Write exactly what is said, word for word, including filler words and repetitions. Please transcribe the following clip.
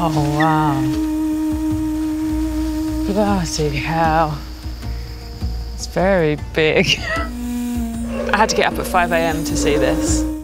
Oh, wow. Bloody hell. It's very big. I had to get up at five A M to see this.